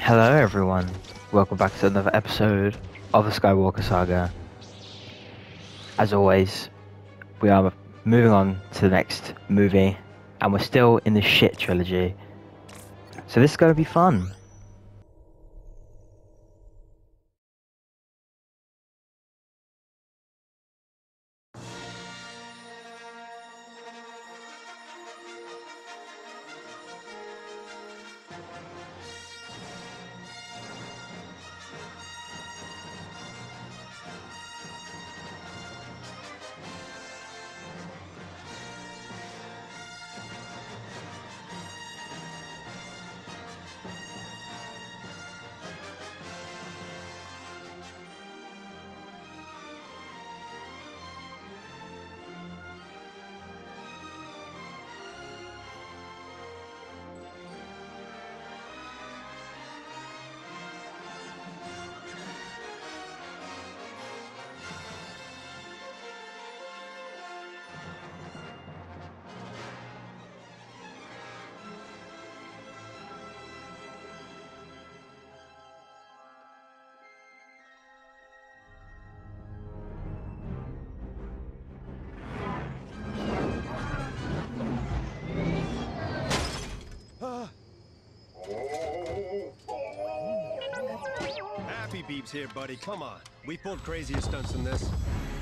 Hello everyone, welcome back to another episode of the Skywalker Saga. As always, we are moving on to the next movie, and we're still in the shit trilogy. So this is going to be fun. Happy Beeps here, buddy. Come on. We pulled crazier stunts than this.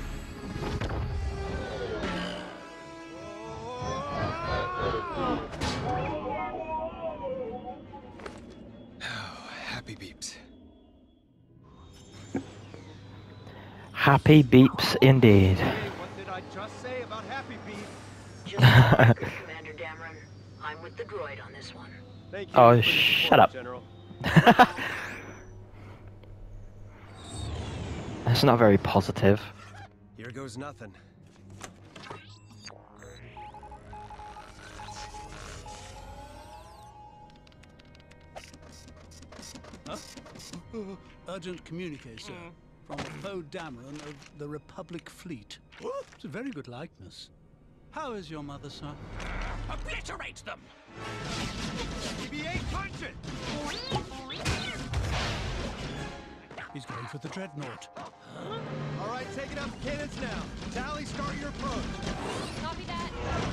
Happy Beeps. Happy beeps indeed. Hey, what did I just say about Happy Beeps? Just for the record, Commander Dameron, I'm with the droid on this one. Thank you Oh, for the shut support, up. General. That's not very positive. Here goes nothing. Huh? Urgent communique, sir. From Poe Dameron of the Republic Fleet. It's a very good likeness. How is your mother, sir? Obliterate them! BB-8, punch it! He's going for the dreadnought. All right, taking out the cannons now. Tally, start your approach. Copy that.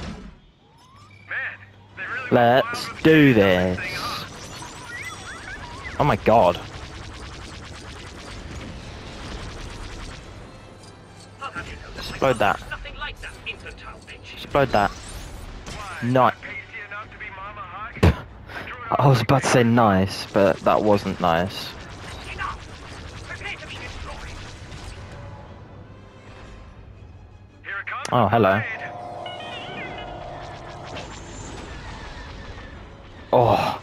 Man, they really Let's do this. Oh my god. Explode that. nothing like that infantile bitch. Explode that. Not. Pasty enough to be mama hot? I was about to say nice, but that wasn't nice. Enough! Prepare to be destroyed. Here it comes. Oh, hello. Oh.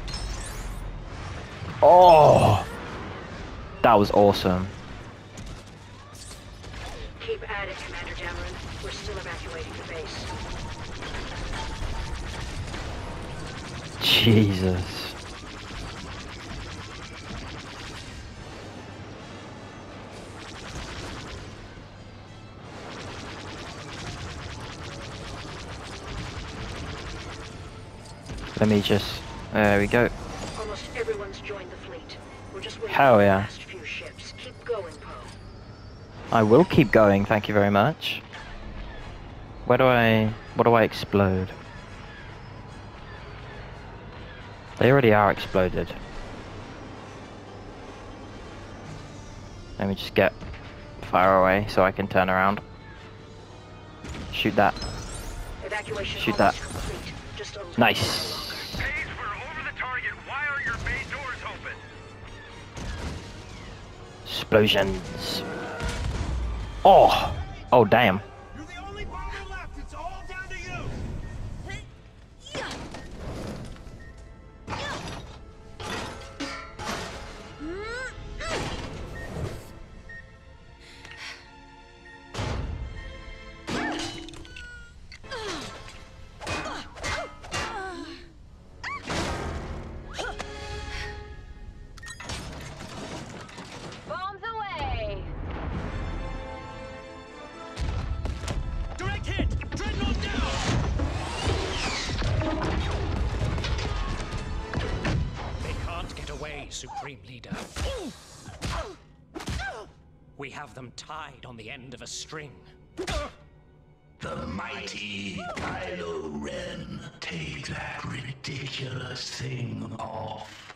Oh. That was awesome. Keep at it, Commander Dameron. We're still evacuating the base. Jesus. Let me just... There we go. Almost everyone's joined the fleet. We're just waiting Hell for the yeah. last few ships. Keep going, Poe. I will keep going, thank you very much. What do I explode? They already are exploded. Let me just get far away so I can turn around. Shoot that. Evacuation Shoot almost that. complete. Just a little Nice. Paige, we're over the target. Why are your bay doors open? Explosions. Oh! Oh, damn. You're the only bomber left. It's all down to you. Bombs away. away, Supreme Leader. We have them tied on the end of a string. The mighty Kylo Ren. Take that ridiculous thing off.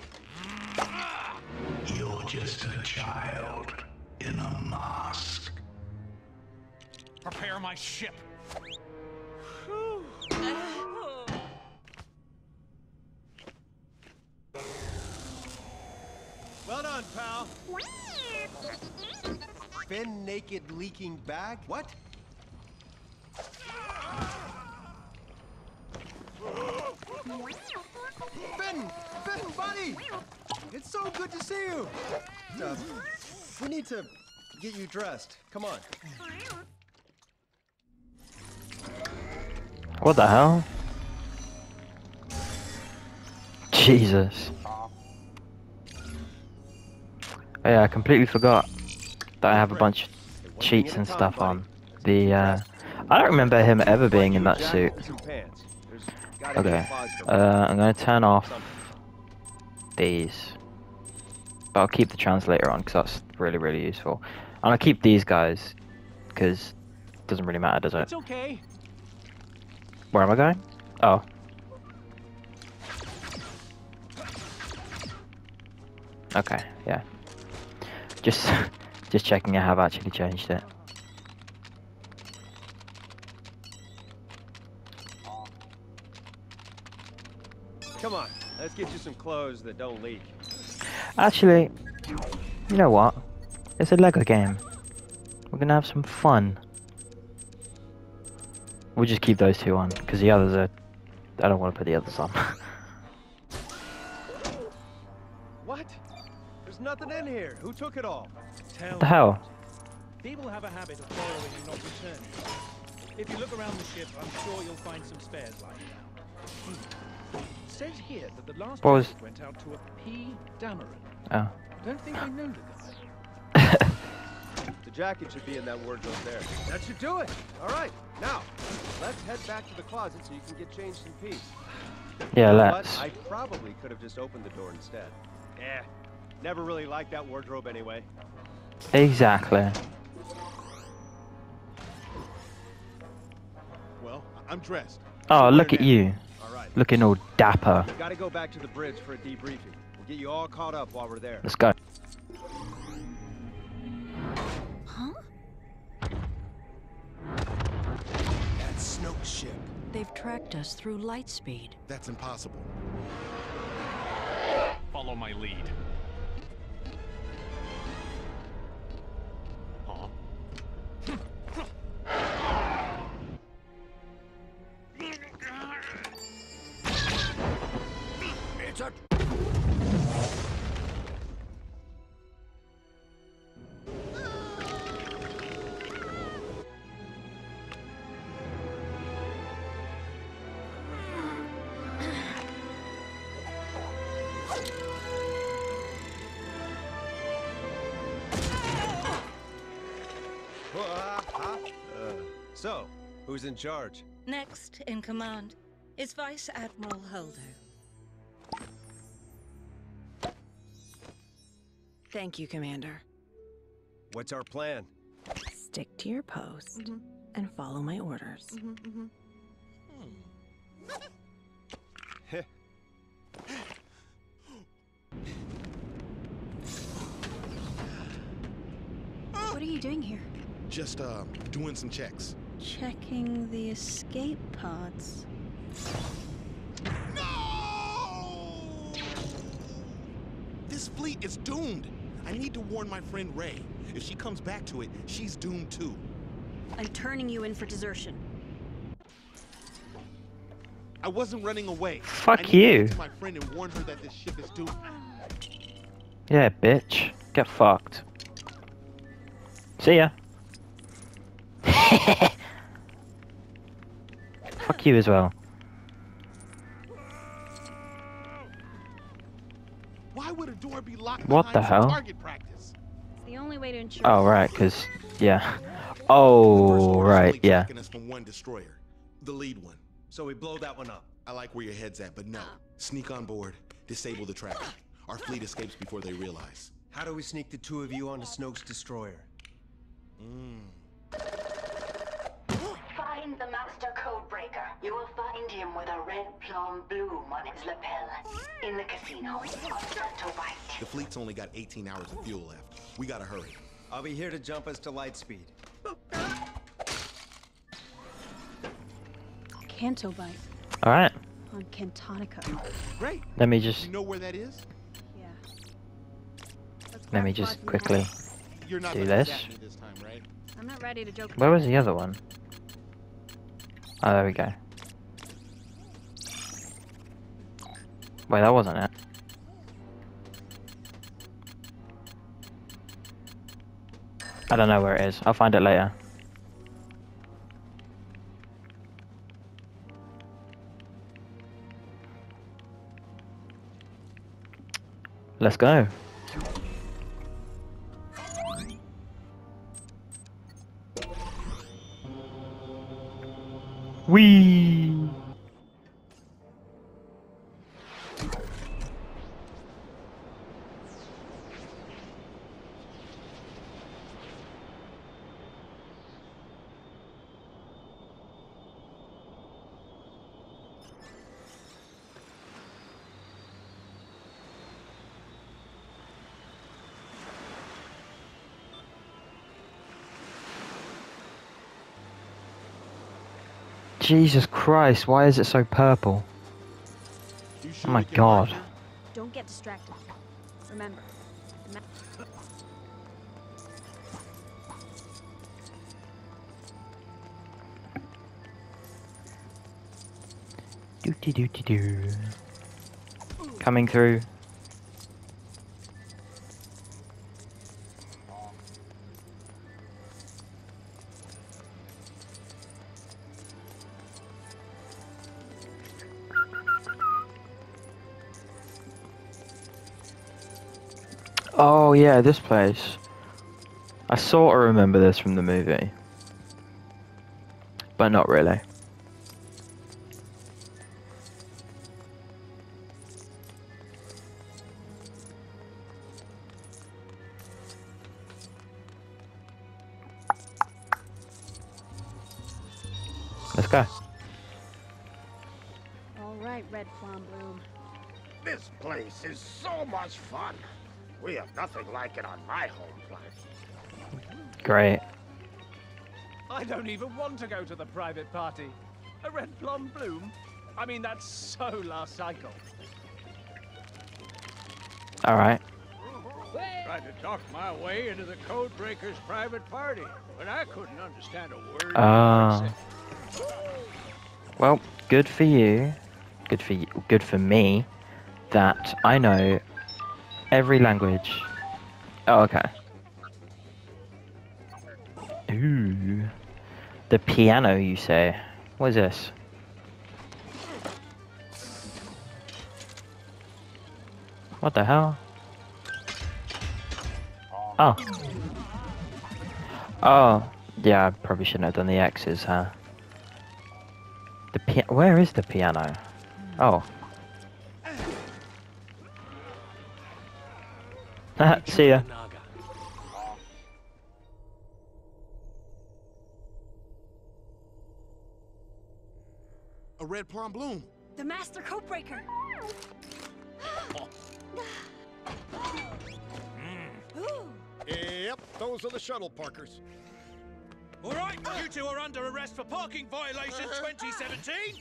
You're just a child in a mask. Prepare my ship. Well done, pal. Finn naked leaking bag? What? Finn! Finn, buddy! It's so good to see you! We need to get you dressed. Come on. What the hell? Jesus. Oh yeah, I completely forgot that I have a bunch of cheats and stuff on. I don't remember him ever being in that suit. Okay, I'm gonna turn off these. But I'll keep the translator on because that's really, really useful. And I'll keep these guys because it doesn't really matter, does it? It's okay. Where am I going? Oh. Okay, yeah. Just checking I have actually changed it. Come on, let's get you some clothes that don't leak. Actually, you know what? It's a Lego game. We're gonna have some fun. We'll just keep those two on, because the others are... I don't want to put the others on. What? There's nothing in here. Who took it all? What the hell? People have a habit of borrowing and not returning. If you look around the ship, I'm sure you'll find some spares lying down. It says here that the last message went out to a P. Dameron. Oh. I don't think I know the guy. The jacket should be in that wardrobe there. That should do it. All right, now let's head back to the closet so you can get changed in peace. Yeah, But let's. I probably could have just opened the door instead. Never really liked that wardrobe anyway. Exactly. Well, I'm dressed. Oh, look at you. All right. Looking all dapper. We gotta go back to the bridge for a debriefing. We'll get you all caught up while we're there. Let's go. Huh? That's Snoke's ship. They've tracked us through light speed. That's impossible. Follow my lead. Huh? It's a... So, who's in charge? Next in command is Vice Admiral Holdo. Thank you, Commander. What's our plan? Stick to your post and follow my orders. What are you doing here? Just, doing some checks. Checking the escape pods. No! This fleet is doomed. I need to warn my friend Rey. If she comes back to it, she's doomed too. I'm turning you in for desertion. I wasn't running away. Fuck I need you. to get to my friend and warn her that this ship is doomed. Yeah, bitch. Get fucked. See ya. Fuck you as well. Why would a door be locked What the behind some hell? target practice? It's the only way to ensure. Oh, right, because, yeah. The first Oh, order's right, only yeah. tracking us from one destroyer, the lead one. So we blow that one up. I like where your head's at, but no. Sneak on board, disable the tracker. Our fleet escapes before they realize. How do we sneak the two of you onto Snoke's destroyer? Find the Master Codebreaker. You will find him with a red plum bloom on his lapel. In the casino on Santo Bite. The fleet's only got 18 hours of fuel left. We gotta hurry. I'll be here to jump us to light speed. Canto Bite Alright, on Cantonica. Great. let me just You know where that is? Yeah. let me just quickly You're not do gonna this. zap me this time, right? I'm not ready to joke. Where was the other one? Oh, there we go. Wait, that wasn't it. I don't know where it is. I'll find it later. Let's go. Whee! Jesus Christ, why is it so purple? Oh my god. Don't get distracted. Remember. Dooty dooty doo. Coming through. Oh yeah, this place. I sort of remember this from the movie. But not really. Let's go. All right, Red Plum Bloom. This place is so much fun. We have nothing like it on my home planet. Great. I don't even want to go to the private party. A Red Plum Bloom? I mean, that's so last cycle. Alright. Tried to talk my way into the Codebreaker's private party, but I couldn't understand a word. Ah. Well, good for you. Good for you. Good for me. That I know every language. Oh, okay. Ooh. The piano, you say? What is this? What the hell? Oh. Oh. Yeah, I probably shouldn't have done the X's, huh? Where is the piano? Oh. See ya. A Red Plum Bloom. The Master Codebreaker. Yep, those are the shuttle parkers. All right, you two are under arrest for parking violation 2017.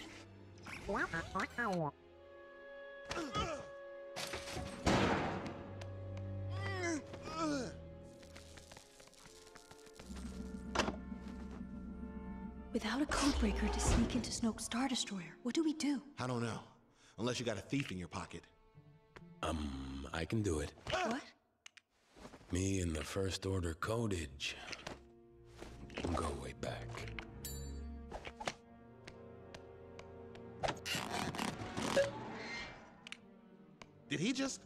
Without a codebreaker to sneak into Snoke's Star Destroyer, what do we do? I don't know. Unless you got a thief in your pocket. I can do it. What? Me and the First Order codage. Go way back. Did he just...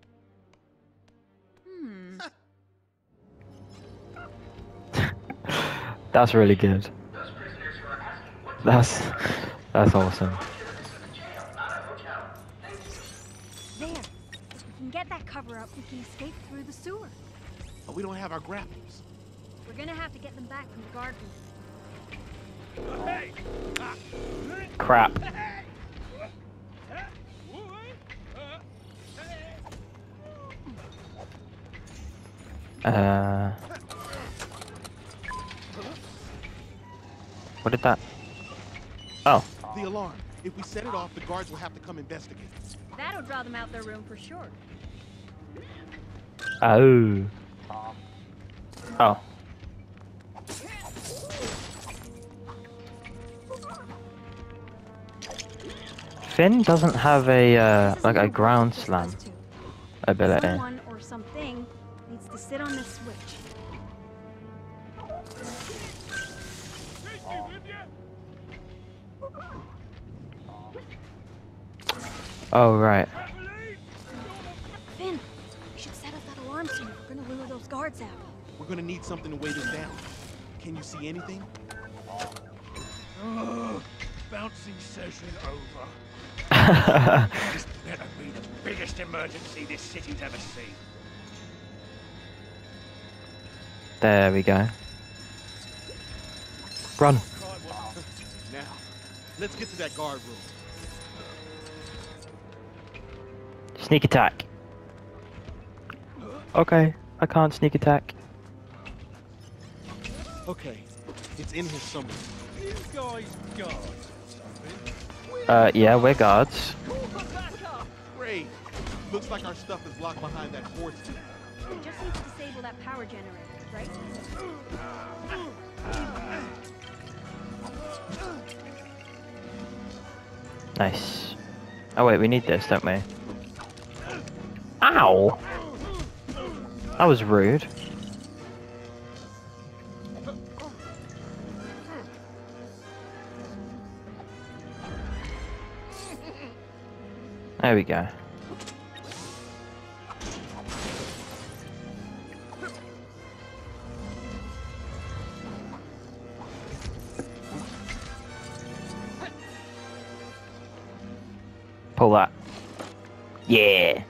That's really good. That's awesome. There. can get that cover up, we can escape through the sewer. But we don't have our grapples. We're gonna have to get them back from the guard room. Crap. What did that? Oh. The alarm. If we set it off, the guards will have to come investigate. That'll draw them out their room for sure. Oh. Oh. Finn doesn't have a like a ground slam ability. Someone or something needs to sit on this switch. Oh right. Finn, we should set off that alarm soon. We're gonna lure those guards out. We're gonna need something to weigh this down. Can you see anything? Bouncing session over. This better be the biggest emergency this city's ever seen. There we go. Run. Now, let's get to that guard room. Sneak attack. Okay, I can't sneak attack. Okay, it's in here somewhere. You guys guards. Yeah, we're guards. Great. Looks like our stuff is locked behind that force field. We just need to disable that power generator, right? Nice. Oh wait, we need this, don't we? Ow! That was rude. There we go. Pull that. Yeah.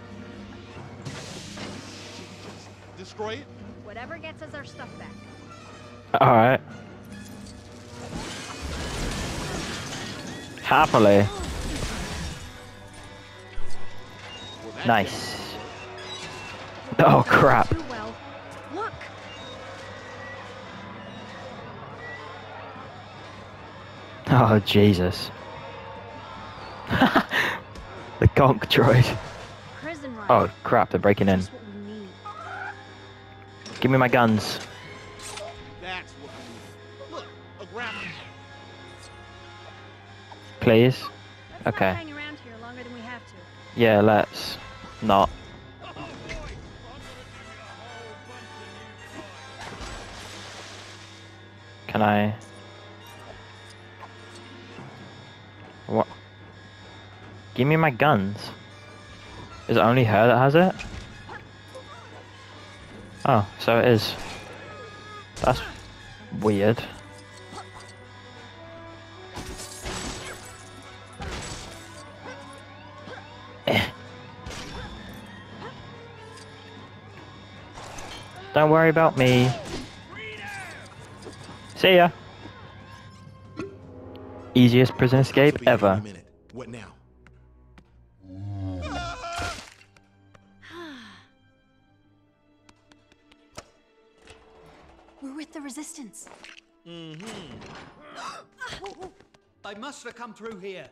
Destroy it? Whatever gets us our stuff back. Alright. Happily. Nice. Oh crap. Well, look. Oh Jesus. The conch droid. Prison run. Oh crap, they're breaking in. Just what we need. Give me my guns. That's what we need. Look, a grapple. Please. Let's Okay. not hang around here longer than we have to. Yeah, let's not. Can I? What? Give me my guns. Is it only her that has it? Oh, so it is. That's weird. Don't worry about me. See ya. Easiest prison escape ever. What now? We're with the resistance. They must have come through here.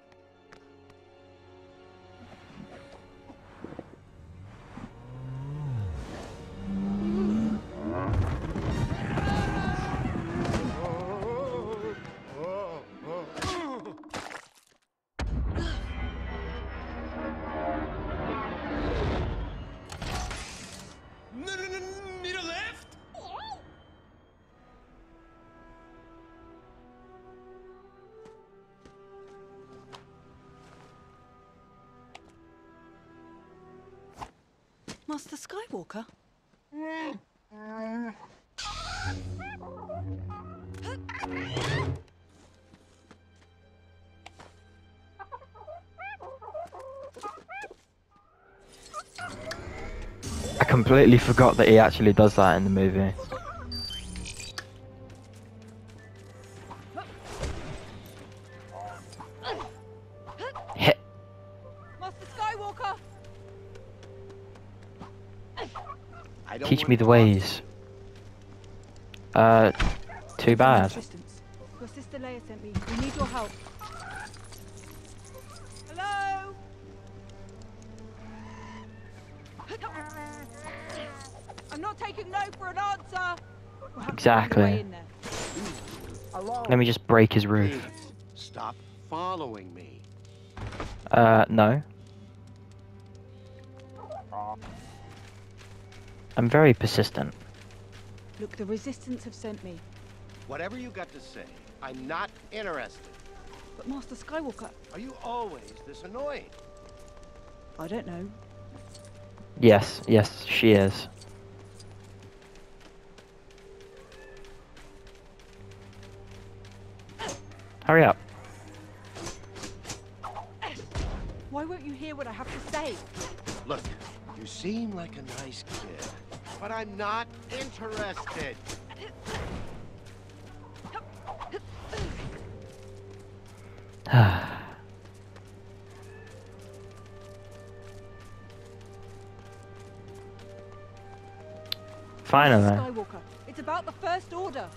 Need a lift? Master Skywalker? completely forgot that he actually does that in the movie. Hit. Master Skywalker. Teach me the ways. Too bad. Your sister Leia sent me. We need your help. Hello? I'm not taking no for an answer. We'll have to find a way Exactly. in there. Let me just break his roof. Please, stop following me. No. I'm very persistent. Look, the Resistance have sent me. Whatever you got to say, I'm not interested. But Master Skywalker... Are you always this annoying? I don't know. Yes, yes, she is. Hurry up. Why won't you hear what I have to say? Look, you seem like a nice kid, but I'm not interested. Finally. Skywalker, it's about the First Order.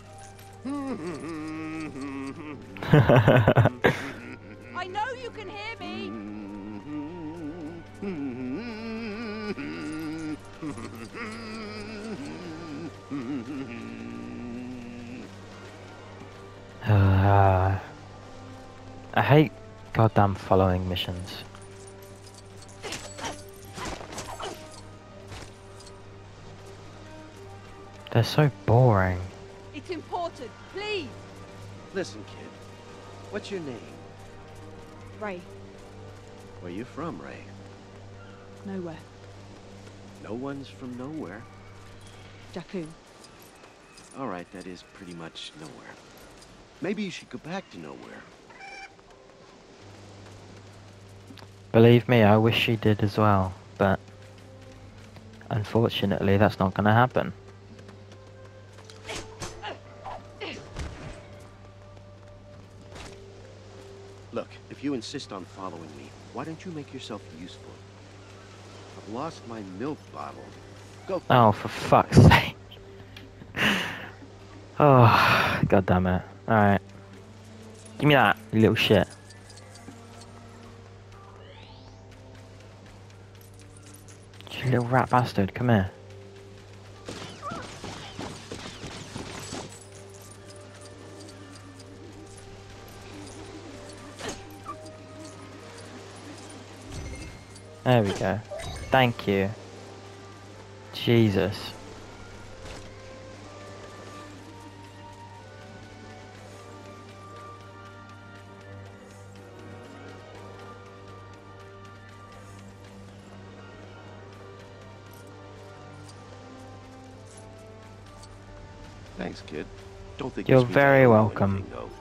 I know you can hear me. I hate goddamn following missions. They're so boring. It's important, please. Listen, kid. What's your name? Ray, Where you from, Ray? nowhere. No one's from nowhere. Jakku. All right, that is pretty much nowhere. Maybe you should go back to nowhere. Believe me, I wish she did as well, but unfortunately that's not gonna happen. Look, if you insist on following me, why don't you make yourself useful? I've lost my milk bottle. Go. Oh, for fuck's sake. Oh, god damn it. Alright. Give me that, you little shit. You little rat bastard, come here. There we go. Thank you. Jesus. Thanks, kid. Don't think You're this means I very owe you welcome. anything, though.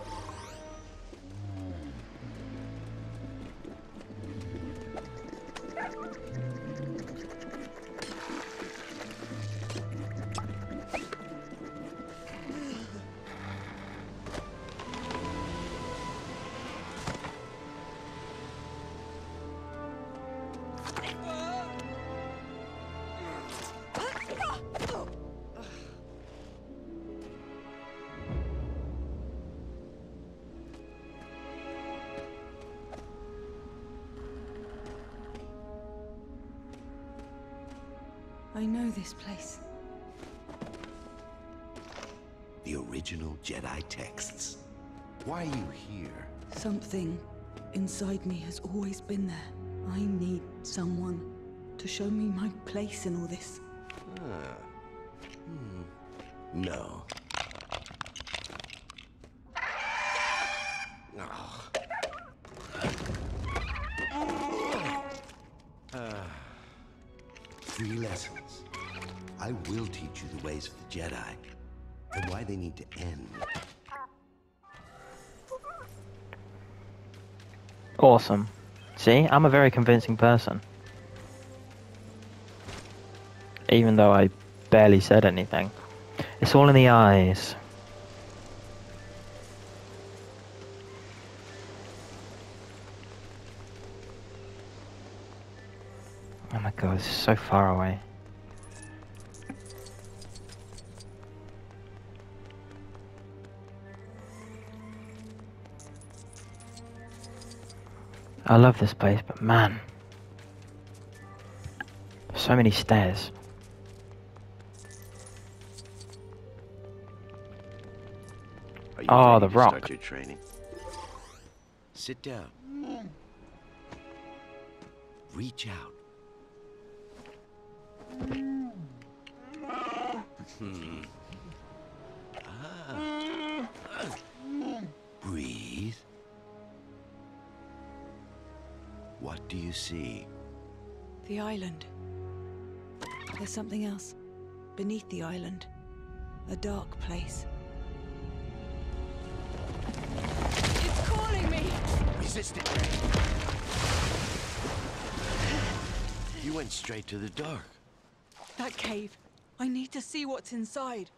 I know this place. The original Jedi texts. Why are you here? Something inside me has always been there. I need someone to show me my place in all this. No. Three lessons. I will teach you the ways of the Jedi, and why they need to end. Awesome. See, I'm a very convincing person. even though I barely said anything. It's all in the eyes. Oh my god, this is so far away. I love this place, but man, so many stairs. Oh, the rock. Start your training. Sit down. Reach out. Breathe. What do you see? The island. There's something else. Beneath the island. A dark place. It's calling me! Resist it. You went straight to the dark. That cave. I need to see what's inside.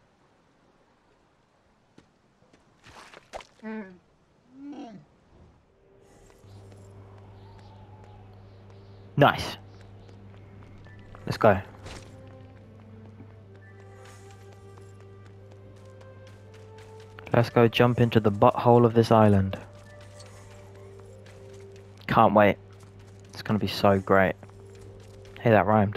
Nice. Let's go. Let's go jump into the butthole of this island. Can't wait. It's gonna be so great. Hey, that rhymed.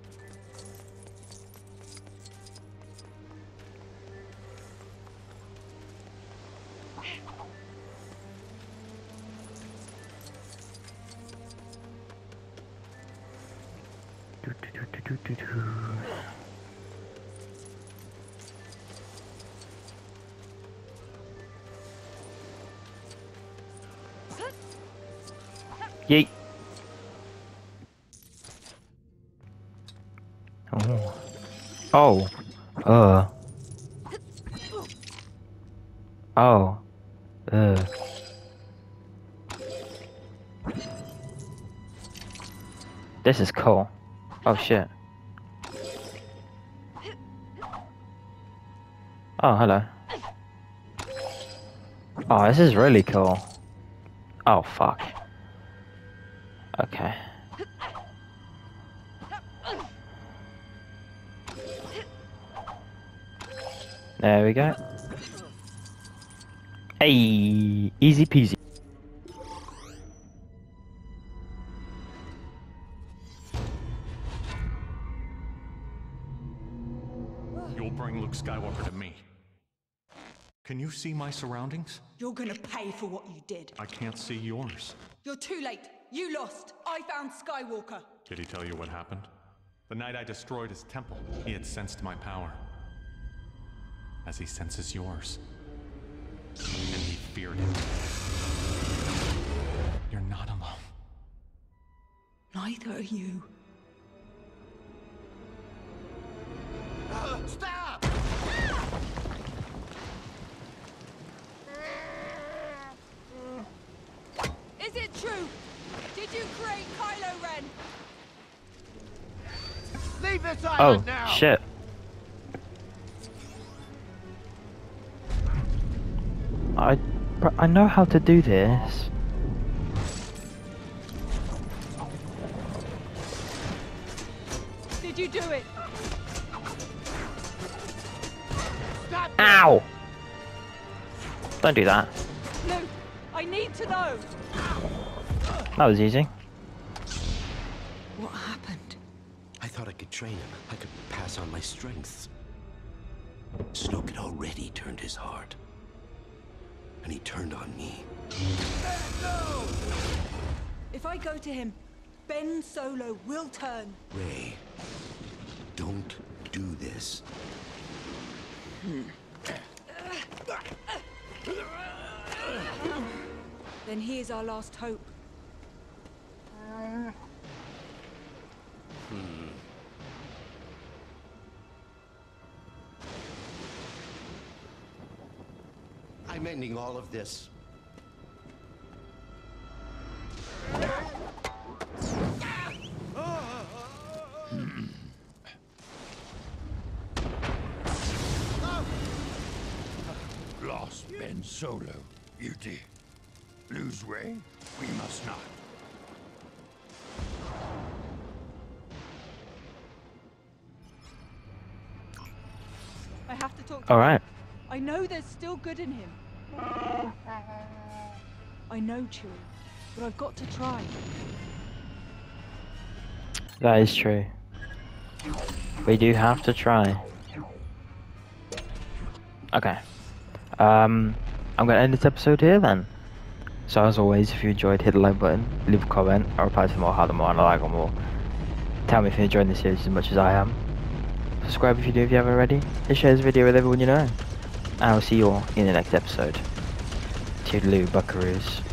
Yeet. Oh. Oh. Oh. This is cool. Oh shit. Oh, hello. Oh, this is really cool. Oh, fuck. Okay. There we go. Hey, easy peasy. You'll bring Luke Skywalker to me. Can you see my surroundings? You're gonna pay for what you did. I can't see yours. You're too late. You lost. I found Skywalker. Did he tell you what happened? The night I destroyed his temple, he had sensed my power. As he senses yours. And he feared it. You're not alone. Neither are you. Stop! Is it true? Did you create Kylo Ren? Leave this island now! Oh, shit. I know how to do this. Did you do it? Stop! Ow! Don't do that. Luke, I need to know. That was easy. What happened? I thought I could train him. I could pass on my strengths. Snoke had already turned his heart. And he turned on me. No! If I go to him, Ben Solo will turn. Rey, don't do this. Then he is our last hope. I'm ending all of this. Solo, you did. Lose Ray? We must not. I have to talk to All him. right. I know there's still good in him. I know, Chewie, but I've got to try. That is true. We do have to try. Okay. I'm gonna end this episode here then. So as always, if you enjoyed, hit the like button, leave a comment, I'll reply to more, how the more, and I like them more. Tell me if you're enjoying the series as much as I am. Subscribe if you do, if you haven't already. And share this video with everyone you know. And I'll see you all in the next episode. Toodaloo, buckaroos.